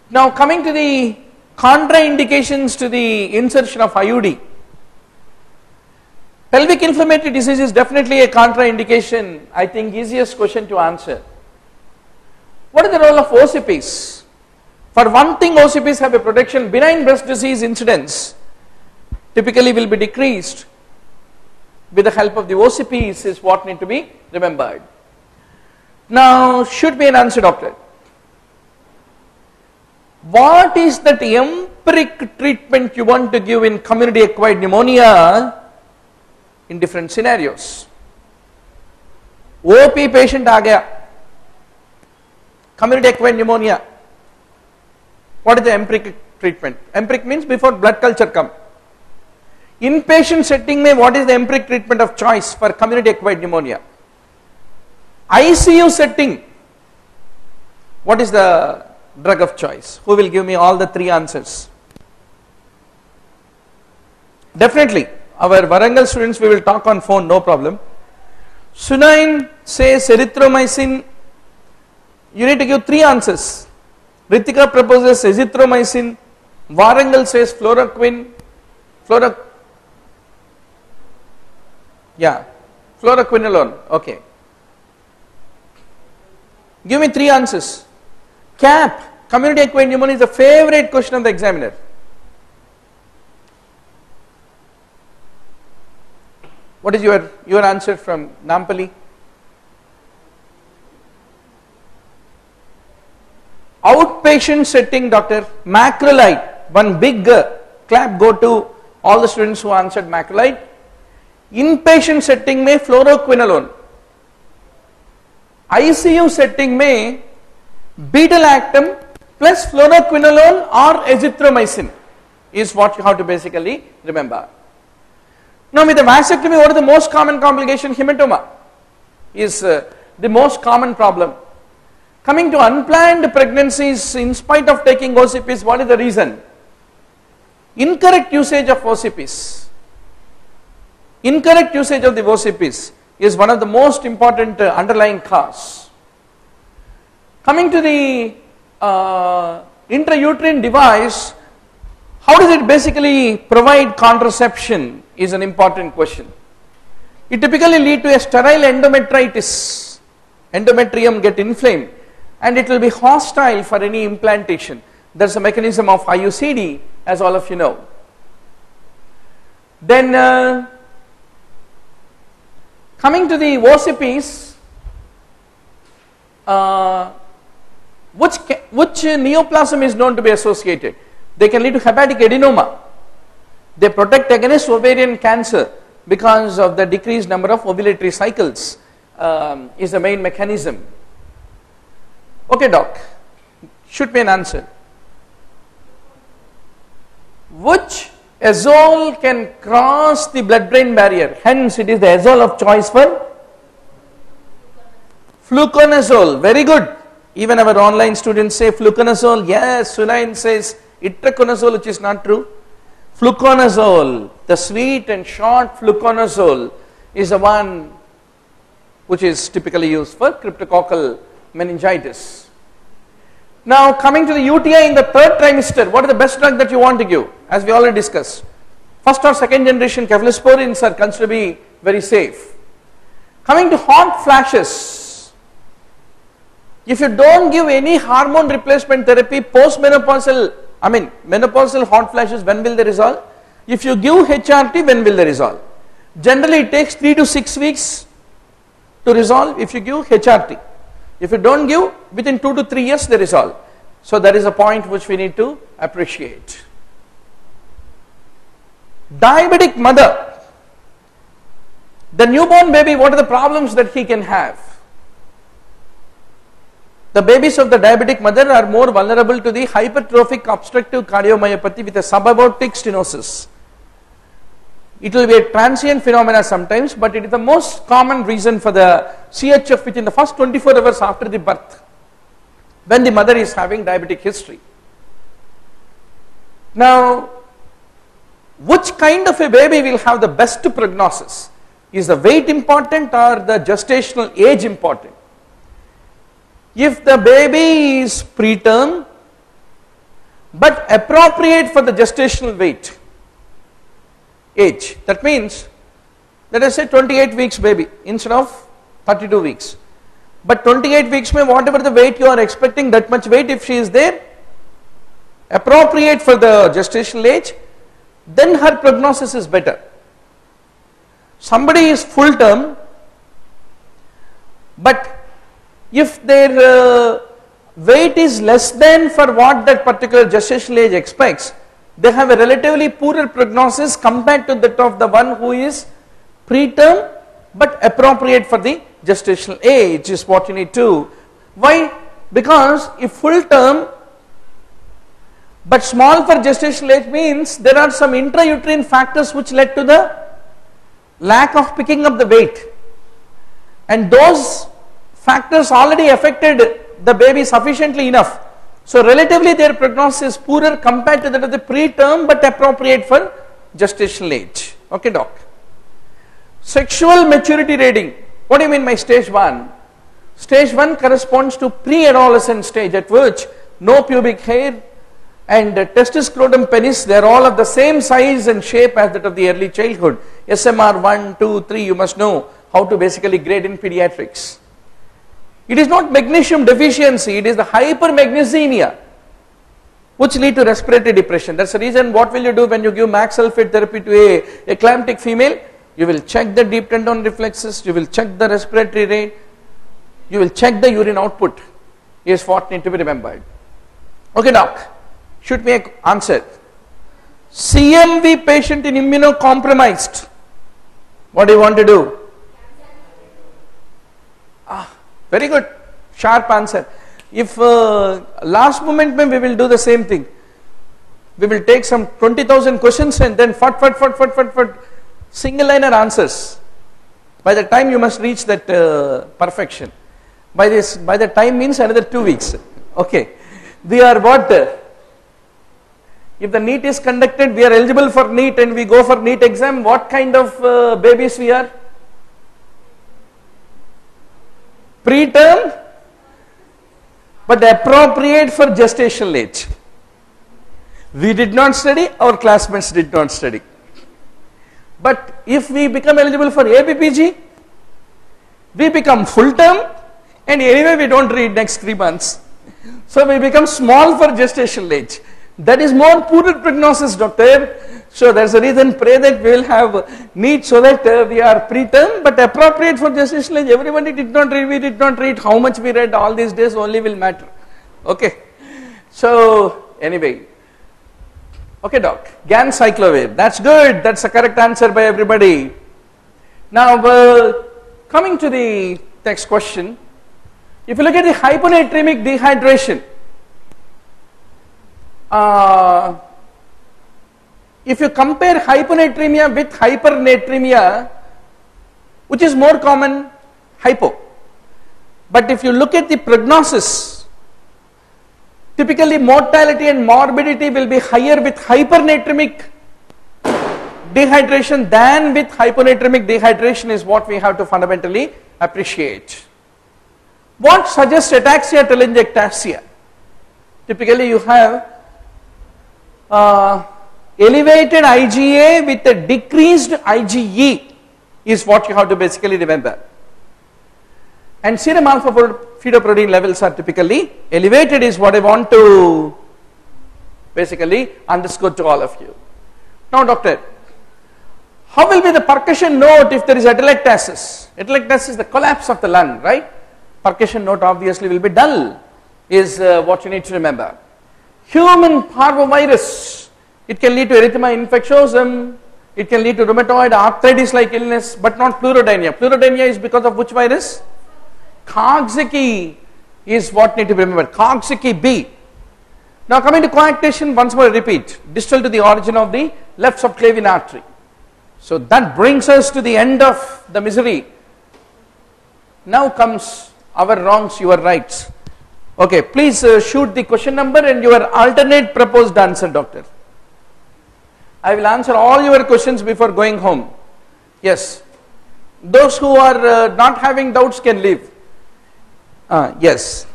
Now coming to the contraindications to the insertion of IUD. Pelvic inflammatory disease is definitely a contraindication, I think easiest question to answer. What is the role of OCPs? For one thing, OCPs have a protection. Benign breast disease incidence typically will be decreased with the help of the OCPs is what need to be remembered. Now should be an answer, doctor. What is that empiric treatment you want to give in community acquired pneumonia in different scenarios? OP patient aa gaya, community acquired pneumonia. What is the empiric treatment? Empiric means before blood culture come. Inpatient setting mein what is the empiric treatment of choice for community acquired pneumonia? ICU setting, what is the drug of choice? Who will give me all the three answers? Definitely, our Warangal students, we will talk on phone, no problem. Sunain says erythromycin. You need to give three answers. Ritika proposes azithromycin. Warangal says fluoroquine. Fluoroquinolone. Okay. Give me three answers. CAP, community acquired pneumonia, is the favorite question of the examiner. What is your answer from Nampally? Outpatient setting, doctor, macrolide. One big clap go to all the students who answered macrolide. Inpatient setting में fluoroquinolone. ICU setting में beta-lactam plus fluoroquinolone or azithromycin is what you have to basically remember. Now with the vasectomy, what is the most common complication? Hematoma is the most common problem. Coming to unplanned pregnancies in spite of taking OCPs, what is the reason? Incorrect usage of OCPs. Incorrect usage of the OCPs is one of the most important underlying cause. Coming to the intrauterine device, how does it basically provide contraception is an important question. It typically leads to a sterile endometritis. Endometrium get inflamed and it will be hostile for any implantation. There is a mechanism of IUCD, as all of you know. Then coming to the OCPs, which neoplasm is known to be associated? They can lead to hepatic adenoma. They protect against ovarian cancer because of the decreased number of ovulatory cycles is the main mechanism. Okay, doc, should be an answer. Which azole can cross the blood-brain barrier? Hence, it is the azole of choice for fluconazole. Very good. Even our online students say fluconazole. Yes, Sunain says itraconazole, which is not true. Fluconazole, the sweet and short fluconazole, is the one which is typically used for cryptococcal meningitis. Now coming to the UTI in the third trimester, what is the best drug that you want to give? As we already discussed, first or second generation cephalosporins are considered to be very safe. Coming to hot flashes, if you don't give any hormone replacement therapy post-menopausal, menopausal hot flashes, when will they resolve? If you give HRT, when will they resolve? Generally it takes 3 to 6 weeks to resolve if you give HRT. If you don't give, within 2 to 3 years they resolve. So that is a point which we need to appreciate. Diabetic mother, the newborn baby, what are the problems that he can have? The babies of the diabetic mother are more vulnerable to the hypertrophic obstructive cardiomyopathy with a subaortic stenosis. It will be a transient phenomena sometimes, but it is the most common reason for the CHF within the first 24 hours after the birth, when the mother is having diabetic history. Now, which kind of a baby will have the best prognosis? Is the weight important or the gestational age important? If the baby is preterm, but appropriate for the gestational weight age. That means, let us say 28 weeks baby instead of 32 weeks. But 28 weeks mein whatever the weight you are expecting, that much weight if she is there, appropriate for the gestational age, then her prognosis is better. Somebody is full term, but if their weight is less than for what that particular gestational age expects, they have a relatively poorer prognosis compared to that of the one who is preterm but appropriate for the gestational age, is what you need to. Why? Because if full term but small for gestational age means there are some intrauterine factors which led to the lack of picking up the weight, and those factors already affected the baby sufficiently enough. So relatively their prognosis is poorer compared to that of the preterm but appropriate for gestational age. Okay, doc. Sexual maturity rating. What do you mean by stage 1? Stage 1 corresponds to pre-adolescent stage, at which no pubic hair and testis, scrotum, penis, they are all of the same size and shape as that of the early childhood. SMR 1, 2, 3, you must know how to basically grade in pediatrics. It is not magnesium deficiency, it is the hypermagnesemia which lead to respiratory depression. That's the reason what will you do when you give max sulfate therapy to a eclamptic female? You will check the deep tendon reflexes, you will check the respiratory rate, you will check the urine output, is what need to be remembered. Okay, doc, shoot me an answer. CMV patient in immunocompromised, what do you want to do? Very good, sharp answer. If last moment we will do the same thing. We will take some 20,000 questions and then fat, single liner answers. By the time you must reach that perfection. By the time means another 2 weeks. Okay. We are what? If the NEET is conducted, we are eligible for NEET and we go for NEET exam, what kind of babies we are? Preterm but appropriate for gestational age. We did not study, our classmates did not study. But if we become eligible for ABPG, we become full term, and anyway we don't read next 3 months. So we become small for gestational age. That is more poorer prognosis, doctor. So that's the reason, pray that we will have NEET so that we are preterm but appropriate for gestational age. Everybody did not read, we did not read. How much we read all these days only will matter. Okay. So anyway. Okay, doc. GAN cyclovir. That's good. That's the correct answer by everybody. Now coming to the next question. If you look at the hyponatremic dehydration, if you compare hyponatremia with hypernatremia, which is more common? Hypo. But if you look at the prognosis, typically mortality and morbidity will be higher with hypernatremic dehydration than with hyponatremic dehydration, is what we have to fundamentally appreciate. What suggests ataxia telangiectasia? Typically you have elevated IgA with a decreased IgE, is what you have to basically remember. And serum alpha fetoprotein levels are typically elevated, is what I want to basically underscore to all of you. Now doctor, how will be the percussion note if there is atelectasis? Atelectasis is the collapse of the lung, right? Percussion note obviously will be dull, is what you need to remember. Human parvovirus, it can lead to erythema infectiosum, it can lead to rheumatoid arthritis like illness, but not pleurodynia. Pleurodynia is because of which virus? Coxsackie is what need to be remembered. Coxsackie B. Now coming to coarctation, once more I repeat, distal to the origin of the left subclavian artery. So that brings us to the end of the misery. Now comes our wrongs, your rights. Okay, please shoot the question number and your alternate proposed answer, doctor. I will answer all your questions before going home. Yes. Those who are not having doubts can leave. Yes.